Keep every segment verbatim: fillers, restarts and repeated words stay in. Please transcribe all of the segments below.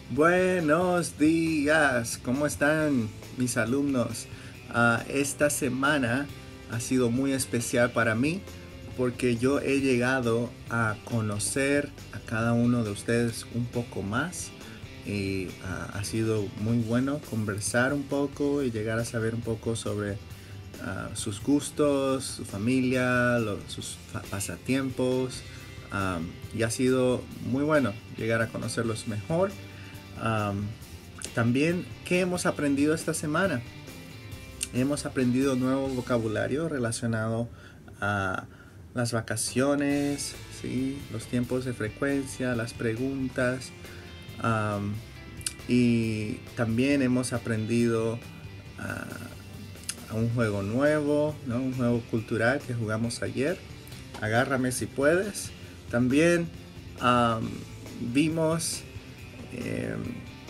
Buenos días, ¿cómo están mis alumnos? Ah, esta semana ha sido muy especial para mí porque yo he llegado a conocer a cada uno de ustedes un poco más y ah, ha sido muy bueno conversar un poco y llegar a saber un poco sobre ah, sus gustos, su familia, lo- sus fa- pasatiempos. Am, y ha sido muy bueno llegar a conocerlos mejor. Am, También, ¿qué hemos aprendido esta semana? Hemos aprendido nuevo vocabulario relacionado a las vacaciones, ¿sí? Los tiempos de frecuencia, las preguntas. Am, y también hemos aprendido a, a un juego nuevo, ¿no? Un juego cultural que jugamos ayer. Agárrame si puedes. También am, vimos em,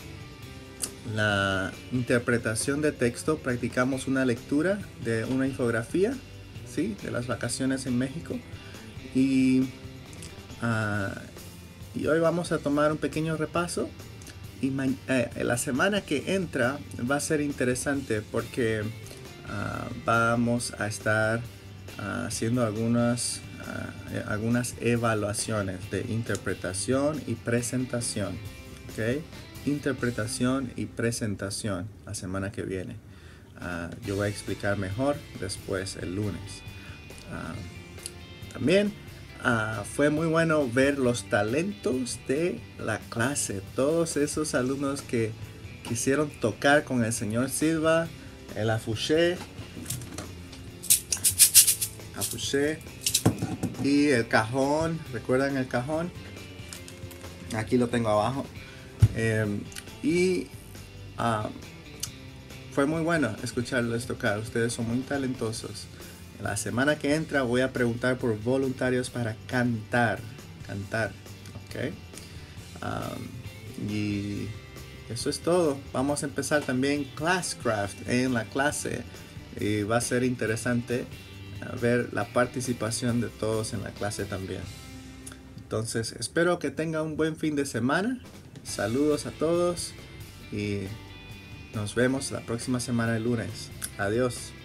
la interpretación de texto, practicamos una lectura de una infografía, ¿sí? De las vacaciones en México. Y, uh, y hoy vamos a tomar un pequeño repaso. Y eh, la semana que entra va a ser interesante porque uh, vamos a estar uh, haciendo algunas, uh, algunas evaluaciones de interpretación y presentación. ¿Okay? Interpretación y presentación la semana que viene. Uh, yo voy a explicar mejor después el lunes. Uh, también uh, fue muy bueno ver los talentos de la clase. Todos esos alumnos que quisieron tocar con el señor Silva, el afuché, afuché y el cajón. ¿Recuerdan el cajón? Aquí lo tengo abajo. Eh, y uh, fue muy bueno escucharles tocar. Ustedes son muy talentosos. La semana que entra voy a preguntar por voluntarios para cantar. Cantar. ¿Ok? Um, y eso es todo. Vamos a empezar también Classcraft en la clase. Y va a ser interesante ver la participación de todos en la clase también. Entonces, espero que tengan un buen fin de semana. Saludos a todos y nos vemos la próxima semana el lunes. Adiós.